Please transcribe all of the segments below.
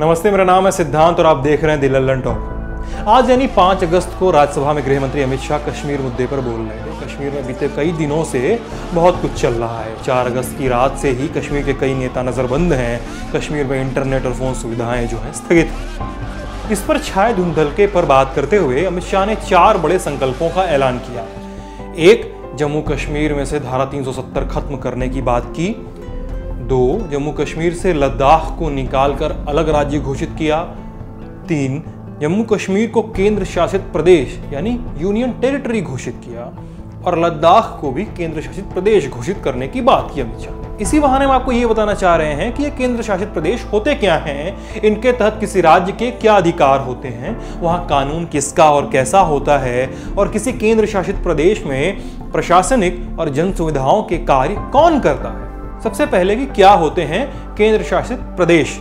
नमस्ते, मेरा नाम है सिद्धांत और आप देख रहे हैं दी लल्लन टॉक। आज यानी 5 अगस्त को राज्यसभा में गृह मंत्री अमित शाह कश्मीर मुद्दे पर बोल रहे थे। कश्मीर में बीते कई दिनों से बहुत कुछ चल रहा है। 4 अगस्त की रात से ही कश्मीर के कई नेता नज़रबंद हैं। कश्मीर में इंटरनेट और फ़ोन सुविधाएं जो हैं स्थगित हैं। इस पर छाए धुंधलके पर बात करते हुए अमित शाह ने 4 बड़े संकल्पों का ऐलान किया। 1, जम्मू कश्मीर में से धारा 370 खत्म करने की बात की। 2, जम्मू कश्मीर से लद्दाख को निकालकर अलग राज्य घोषित किया। 3, जम्मू कश्मीर को केंद्र शासित प्रदेश यानी यूनियन टेरिटरी घोषित किया और लद्दाख को भी केंद्र शासित प्रदेश घोषित करने की बात की अमित शाह। इसी बहाने हम आपको ये बताना चाह रहे हैं कि ये केंद्र शासित प्रदेश होते क्या हैं, इनके तहत किसी राज्य के क्या अधिकार होते हैं, वहाँ कानून किसका और कैसा होता है और किसी केंद्र शासित प्रदेश में प्रशासनिक और जन सुविधाओं के कार्य कौन करता है। सबसे पहले कि क्या होते हैं केंद्र शासित प्रदेश।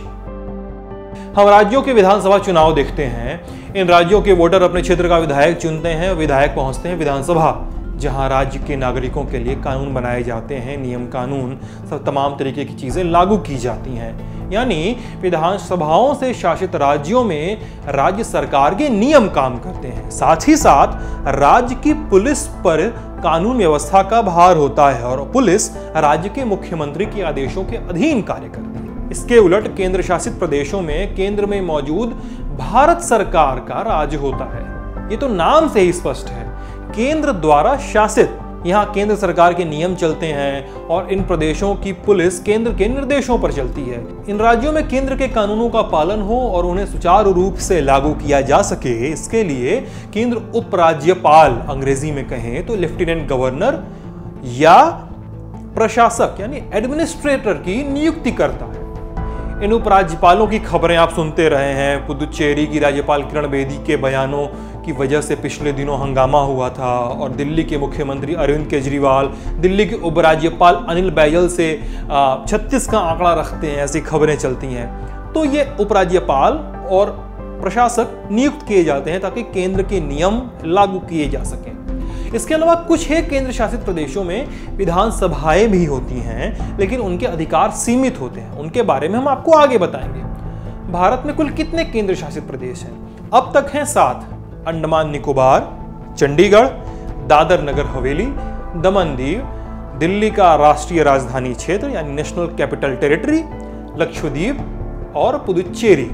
हम राज्यों के विधानसभा चुनाव देखते हैं। इन राज्यों के वोटर अपने क्षेत्र का विधायक चुनते हैं। विधायक पहुंचते हैं विधानसभा, जहां राज्य के नागरिकों के लिए कानून बनाए जाते हैं, नियम कानून सब तमाम तरीके की चीजें लागू की जाती हैं। यानी विधानसभाओं से शासित राज्यों में राज्य सरकार के नियम काम करते हैं। साथ ही साथ राज्य की पुलिस पर कानून व्यवस्था का भार होता है और पुलिस राज्य के मुख्यमंत्री के आदेशों के अधीन कार्य करती है। इसके उलट केंद्र शासित प्रदेशों में केंद्र में मौजूद भारत सरकार का राज होता है। ये तो नाम से ही स्पष्ट है, केंद्र द्वारा शासित। यहाँ केंद्र सरकार के नियम चलते हैं और इन प्रदेशों की पुलिस केंद्र के निर्देशों पर चलती है। इन राज्यों में केंद्र के कानूनों का पालन हो और उन्हें सुचारू रूप से लागू किया जा सके, इसके लिए केंद्र उपराज्यपाल, अंग्रेजी में कहें तो लेफ्टिनेंट गवर्नर या प्रशासक यानी एडमिनिस्ट्रेटर की नियुक्ति करता है। इन उपराज्यपालों की खबरें आप सुनते रहे हैं। पुदुचेरी की राज्यपाल किरण बेदी के बयानों की वजह से पिछले दिनों हंगामा हुआ था और दिल्ली के मुख्यमंत्री अरविंद केजरीवाल दिल्ली के उपराज्यपाल अनिल बैजल से 36 का आंकड़ा रखते हैं, ऐसी खबरें चलती हैं। तो ये उपराज्यपाल और प्रशासक नियुक्त किए जाते हैं ताकि केंद्र के नियम लागू किए जा सकें। इसके अलावा कुछ है केंद्र शासित प्रदेशों में विधानसभाएं भी होती हैं, लेकिन उनके अधिकार सीमित होते हैं। उनके बारे में हम आपको आगे बताएंगे। भारत में कुल कितने केंद्र शासित प्रदेश हैं? अब तक हैं 7। अंडमान निकोबार, चंडीगढ़, दादर नगर हवेली, दमन दीव, दिल्ली का राष्ट्रीय राजधानी क्षेत्र यानी नेशनल कैपिटल टेरिटरी, लक्षद्वीप और पुदुचेरी।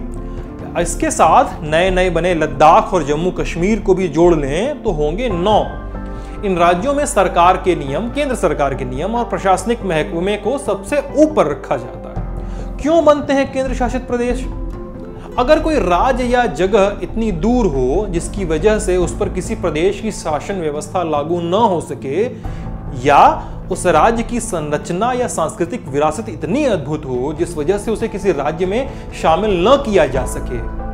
इसके साथ नए नए बने लद्दाख और जम्मू कश्मीर को भी जोड़ लें तो होंगे 9। इन राज्यों में सरकार के नियम, केंद्र सरकार के नियम और प्रशासनिक महकमे को सबसे ऊपर रखा जाता है। क्यों बनते हैं केंद्र शासित प्रदेश? अगर कोई राज्य या जगह इतनी दूर हो जिसकी वजह से उस पर किसी प्रदेश की शासन व्यवस्था लागू न हो सके, या उस राज्य की संरचना या सांस्कृतिक विरासत इतनी अद्भुत हो जिस वजह से उसे किसी राज्य में शामिल न किया जा सके,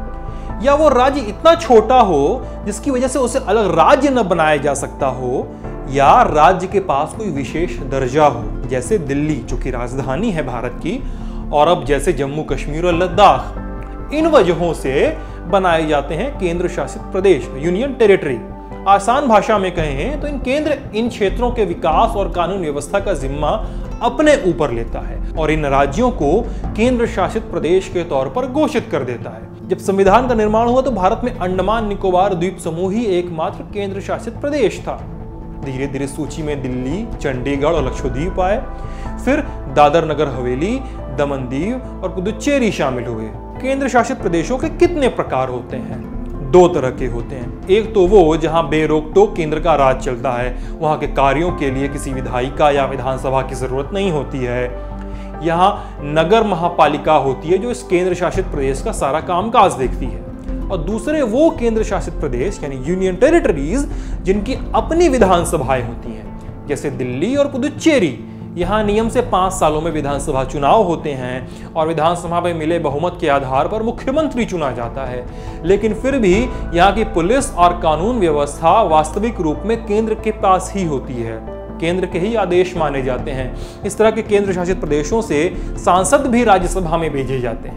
या वो राज्य इतना छोटा हो जिसकी वजह से उसे अलग राज्य न बनाया जा सकता हो, या राज्य के पास कोई विशेष दर्जा हो, जैसे दिल्ली जो कि राजधानी है भारत की, और अब जैसे जम्मू कश्मीर और लद्दाख। इन वजहों से बनाए जाते हैं केंद्र शासित प्रदेश, यूनियन टेरिटरी। आसान भाषा में कहें तो केंद्र इन क्षेत्रों के विकास और कानून व्यवस्था का जिम्मा अपने ऊपर लेता है और इन राज्यों को केंद्र शासित प्रदेश के तौर पर घोषित कर देता है। जब संविधान का निर्माण हुआ तो भारत में अंडमान निकोबार द्वीप समूह ही एकमात्र केंद्र शासित प्रदेश था। धीरे धीरे सूची में दिल्ली, चंडीगढ़ और लक्षद्वीप आए, फिर दादर नगर हवेली, दमन दीव और पुदुचेरी शामिल हुए। केंद्र शासित प्रदेशों के कितने प्रकार होते हैं? 2 तरह के होते हैं। एक तो वो जहां बेरोक टोक केंद्र का राज चलता है, वहां के कार्यों के लिए किसी विधायिका या विधानसभा की जरूरत नहीं होती है। यहाँ नगर महापालिका होती है जो इस केंद्र शासित प्रदेश का सारा कामकाज देखती है। और दूसरे वो केंद्र शासित प्रदेश यानी यूनियन टेरिटरीज जिनकी अपनी विधानसभाएं होती हैं, जैसे दिल्ली और पुदुचेरी। यहाँ नियम से 5 सालों में विधानसभा चुनाव होते हैं और विधानसभा में मिले बहुमत के आधार पर मुख्यमंत्री चुना जाता है। लेकिन फिर भी यहाँ की पुलिस और कानून व्यवस्था वास्तविक रूप में केंद्र के पास ही होती है, केंद्र के ही आदेश माने जाते हैं। इस तरह के केंद्र शासित प्रदेशों से सांसद भी राज्यसभा में भेजे जाते हैं।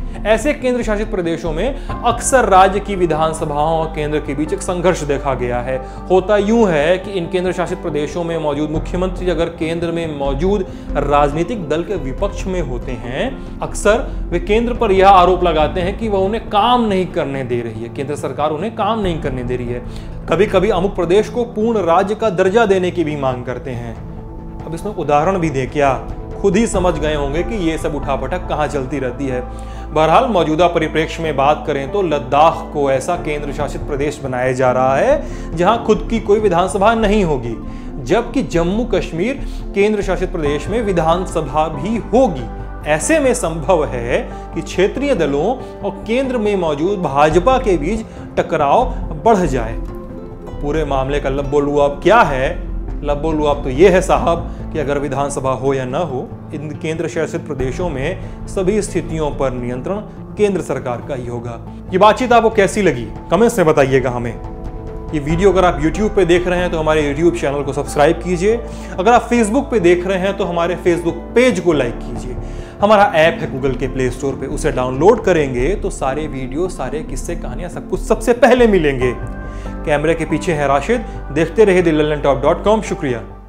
ऐसे केंद्र शासित प्रदेशों में अक्सर राज्य की विधानसभाओं और केंद्र के बीच एक संघर्ष देखा गया है। होता यूं है कि इन केंद्र शासित प्रदेशों में मौजूद मुख्यमंत्री अगर केंद्र में मौजूद राजनीतिक दल के विपक्ष में होते हैं, अक्सर वे केंद्र पर यह आरोप लगाते हैं कि वह उन्हें काम नहीं करने दे रही है, केंद्र सरकार उन्हें काम नहीं करने दे रही है। कभी कभी अमुक प्रदेश को पूर्ण राज्य का दर्जा देने की भी मांग करते हैं। अब इसमें उदाहरण भी दे क्या, खुद ही समझ गए होंगे कि ये सब उठापटक कहां चलती रहती है। बहरहाल मौजूदा परिप्रेक्ष्य में बात करें तो लद्दाख को ऐसा केंद्र शासित प्रदेश बनाया जा रहा है जहां खुद की कोई विधानसभा नहीं होगी, जबकि जम्मू कश्मीर केंद्र शासित प्रदेश में विधानसभा भी होगी। ऐसे में संभव है कि क्षेत्रीय दलों और केंद्र में मौजूद भाजपा के बीच टकराव बढ़ जाए। पूरे मामले का लब्बो-लुआब क्या है? लब्बो-लुआब तो यह है साहब कि अगर विधानसभा हो या न हो, इन केंद्र शासित प्रदेशों में सभी स्थितियों पर नियंत्रण केंद्र सरकार का ही होगा। ये बातचीत आपको कैसी लगी कमेंट्स में बताइएगा हमें। ये वीडियो अगर आप YouTube पे देख रहे हैं तो हमारे YouTube चैनल को सब्सक्राइब कीजिए। अगर आप Facebook पे देख रहे हैं तो हमारे Facebook पेज को लाइक कीजिए। हमारा ऐप है गूगल के प्ले स्टोर पे, उसे डाउनलोड करेंगे तो सारे वीडियो, सारे किस्से, कहानियां सब कुछ सबसे पहले मिलेंगे। कैमरे के पीछे है राशिद। देखते रहिए thelallanTop.com। शुक्रिया।